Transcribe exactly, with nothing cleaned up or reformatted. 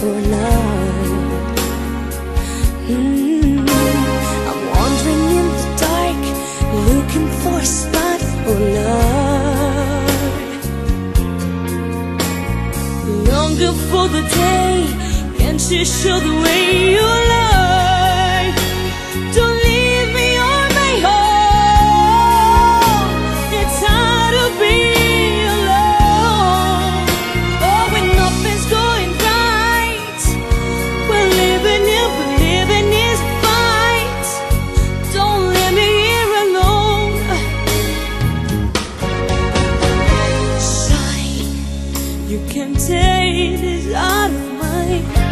or not. mm, I'm wandering in the dark, looking for a spot or not. Longer for the day, can't you show the way you lie? Don't leave me on my own. It's hard to be alone. Oh, when nothing's going right, we're living here, but living is a fight. Don't leave me here alone. Shine, you can take this out of mine.